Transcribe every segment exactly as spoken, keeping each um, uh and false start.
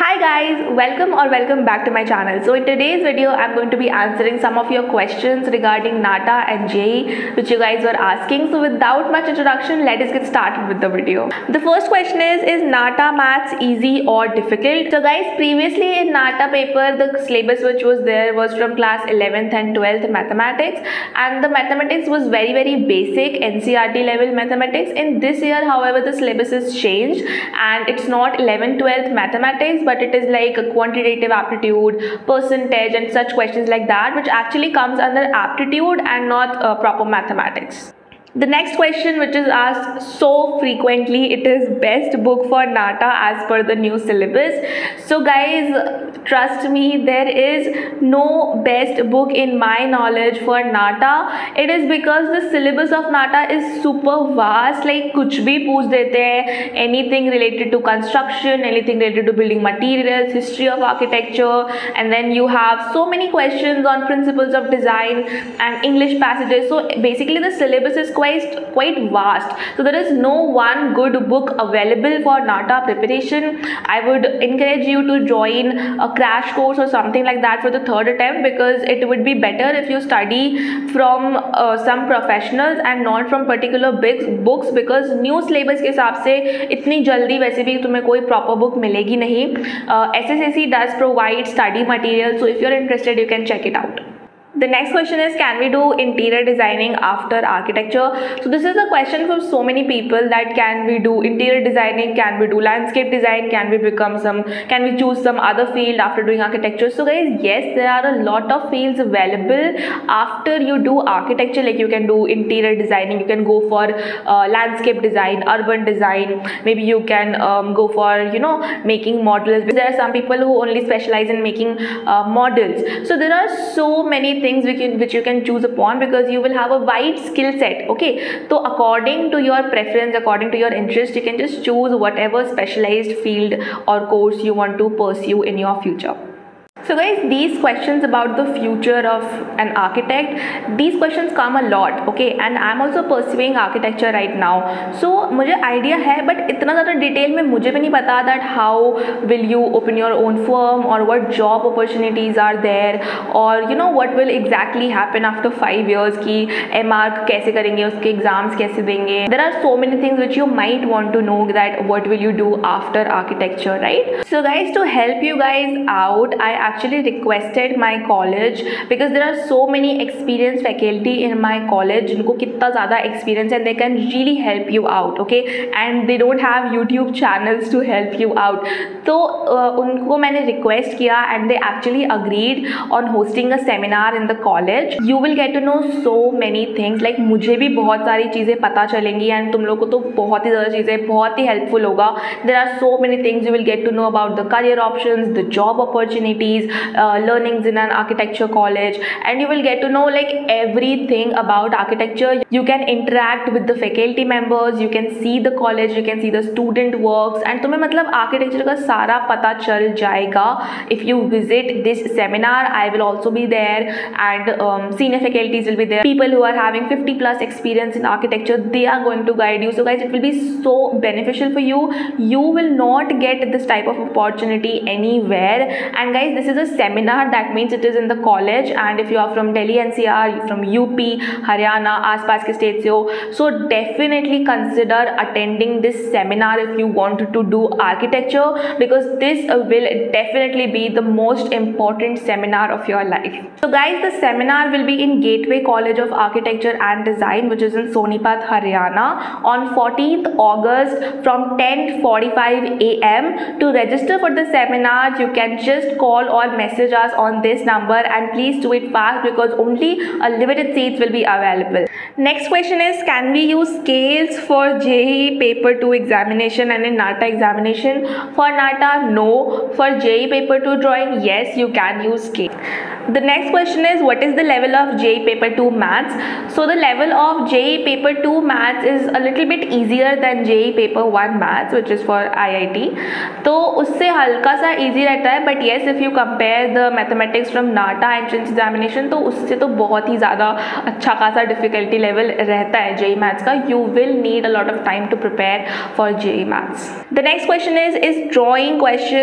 Hi guys, welcome or welcome back to my channel. So in today's video, I'm going to be answering some of your questions regarding NATA and J E E which you guys were asking. So without much introduction, let us get started with the video. The first question is, is NATA maths easy or difficult? So guys, previously in NATA paper, the syllabus which was there was from class eleventh and twelfth mathematics, and the mathematics was very very basic N C E R T level mathematics. In this year, however, the syllabus is changed and it's not eleventh twelfth mathematics, but it is like a quantitative aptitude, percentage and such questions like that, which actually comes under aptitude and not uh, proper mathematics. The next question which is asked so frequently, it is best book for NATA as per the new syllabus. So guys, trust me, there is no best book in my knowledge for NATA. It is because the syllabus of NATA is super vast, like kuch bhi pooch dete hain, anything related to construction, anything related to building materials, history of architecture, and then you have so many questions on principles of design and English passages. So basically the syllabus is quite quite vast, so there is no one good book available for NATA preparation. I would encourage you to join a crash course or something like that for the third attempt, because it would be better if you study from uh, some professionals and not from particular big books, because new syllabus के हिसाब से इतनी जल्दी वैसे भी तुम्हें कोई proper book मिलेगी नहीं. uh, S S C does provide study material, so if you're interested you can check it out. The next question is, can we do interior designing after architecture? So this is a question from so many people, that can we do interior designing, can we do landscape design, can we become some, can we choose some other field after doing architecture? So guys, yes, there are a lot of fields available after you do architecture. Like you can do interior designing, you can go for uh, landscape design, urban design, maybe you can um, go for, you know, making models. There are some people who only specialize in making uh, models. So there are so many things which you, which you can choose upon, because you will have a wide skill set. Okay, so according to your preference, according to your interest, you can just choose whatever specialized field or course you want to pursue in your future. So guys, these questions about the future of an architect, these questions come a lot. Okay, and I'm also pursuing architecture right now, so मुझे idea है, but इतना ज़्यादा detail में मुझे भी नहीं पता that how will you open your own firm, or what job opportunities are there, or you know what will exactly happen after five years की M Arch कैसे करेंगे, उसके exams कैसे देंगे. There are so many things which you might want to know, that what will you do after architecture, right? So guys, to help you guys out, I actually requested my college, because there are so many experienced faculty in my college जिनको कितना ज़्यादा experience and they can really help you out. Okay, and they don't have YouTube channels to help you out. तो uh, उनको मैंने request किया and they actually agreed on hosting a seminar in the college. You will get to know so many things. Like मुझे भी बहुत सारी चीज़ें पता चलेंगी and तुम लोग को तो बहुत ही ज़्यादा चीज़ें बहुत ही helpful होगा. There are so many things you will get to know about the career options, the job opportunities, Uh, learnings in an architecture college, and you will get to know like everything about architecture. You can interact with the faculty members, you can see the college, you can see the student works, and तुम्हें मतलब architecture का सारा पता चल जाएगा if you visit this seminar. I will also be there, and um, senior faculties will be there. People who are having fifty plus experience in architecture, they are going to guide you. So guys, it will be so beneficial for you. You will not get this type of opportunity anywhere. And guys, this is a seminar, that means it is in the college, and if you are from Delhi N C R, you from U P, Haryana, आसपास के states से हो, so definitely consider attending this seminar if you want to do architecture, because this will definitely be the most important seminar of your life. So guys, the seminar will be in Gateway College of Architecture and Design, which is in Sonipat, Haryana, on fourteenth August from ten forty-five A M To register for the seminar, you can just call or message us on this number, and please do it fast, because only a limited seats will be available. Next question is, can we use scales for J E E paper two examination and in NATA examination? For NATA, no. For J E E paper two drawing, yes, you can use scale. The next question is, what is the level of J E E paper two maths? So the level of J E E paper two maths is a little bit easier than J E E paper one maths, which is for I I T. तो उससे हल्का सा easy रहता है, but yes, if you compare the mathematics from NATA entrance examination, तो उससे तो बहुत ही ज़्यादा अच्छा खासा difficulty level रहता है J E E maths का. You will need a lot of time to prepare for J E E maths. The next question is, is drawing questions in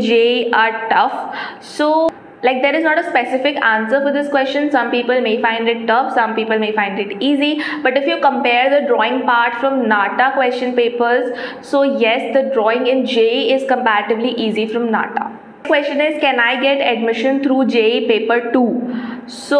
J E E are tough. So like there is not a specific answer for this question. Some people may find it tough, some people may find it easy, but if you compare the drawing part from NATA question papers, so yes, the drawing in J E E is comparatively easy from NATA. Question is, can I get admission through J E E paper two? So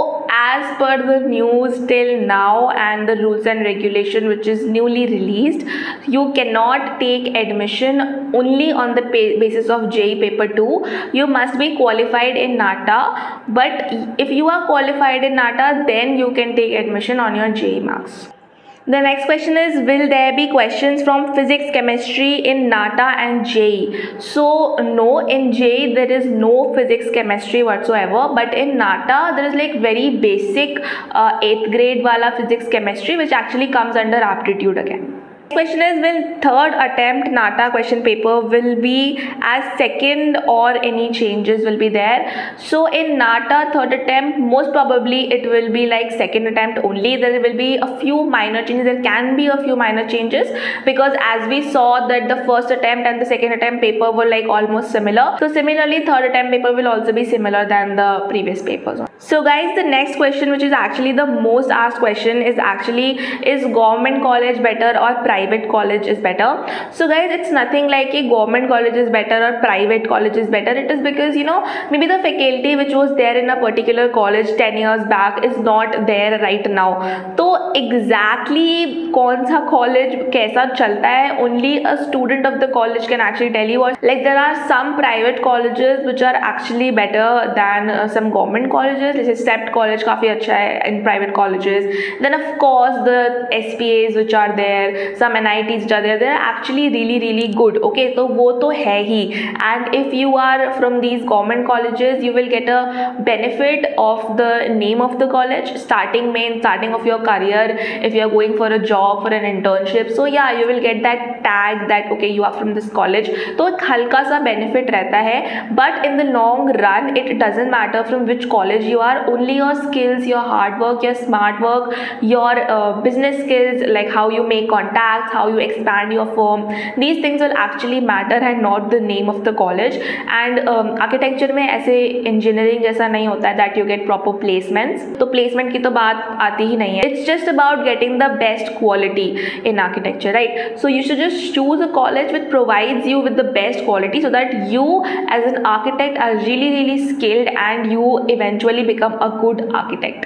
as per the news till now and the rules and regulation which is newly released, you cannot take admission only on the basis of J E E paper two. You must be qualified in NATA, but if you are qualified in NATA, then you can take admission on your J E E marks. The next question is, will there be questions from physics, chemistry in NATA and J E E? So no, in J E E there is no physics, chemistry whatsoever, but in NATA there is like very basic uh, eighth grade wala physics, chemistry which actually comes under aptitude again. Question is, will third attempt NATA question paper will be as second or any changes will be there? So in NATA third attempt, most probably it will be like second attempt only. There will be a few minor changes. There can be a few minor changes because as we saw that the first attempt and the second attempt paper were like almost similar. So similarly third attempt paper will also be similar than the previous papers. So guys, the next question, which is actually the most asked question, is actually, is government college better or private college is better? So guys, it's nothing like a government college is better or private college is better. It is because, you know, maybe the faculty which was there in a particular college ten years back is not there right now. So exactly कौन सा college कैसा चलता है, only a student of the college can actually tell you. Or like there are some private colleges which are actually better than uh, some government colleges. जैसे सेप्ट college काफ़ी अच्छा है in private colleges. Then of course the S P As which are there, some N I Ts which are there, they are actually really really good. Okay, तो वो तो है ही. And if you are from these government colleges, you will get a benefit of the name of the college starting main starting of your career. If you are going for a job, for an internship, so yeah, you will get that tag that okay, you are from this college. तो एक हल्का सा benefit रहता है. But in the long run, it doesn't matter from which college you are. Only your skills, your hard work, your smart work, your uh, business skills, like how you make contacts, how you expand your firm, these things will actually matter and not the name of the college. And um, architecture में ऐसे engineering जैसा नहीं होता है that you get proper placements. तो placement की तो बात आती ही नहीं है. It's just about getting the best quality in architecture, right? So you should just choose a college which provides you with the best quality so that you as an architect are really really skilled and you eventually become a good architect.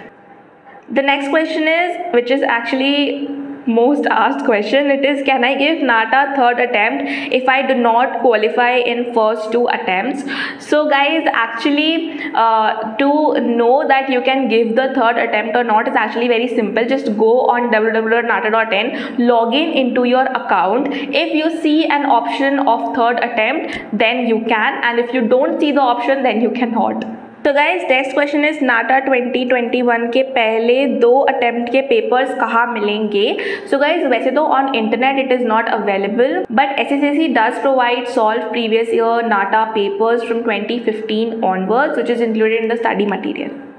The next question is, which is actually most asked question, it is, can I give NATA third attempt if I do not qualify in first two attempts? So guys, actually uh, to know that you can give the third attempt or not is actually very simple. Just go on w w w dot nata dot in, log in into your account. If you see an option of third attempt, then you can, and if you don't see the option, then you cannot. तो guys, next question is, NATA twenty twenty one के पहले दो attempt के papers कहाँ मिलेंगे? सो guys, वैसे तो on internet it is not available, but S S C C does provide solve previous year NATA papers from twenty fifteen onwards, which is included in the study material.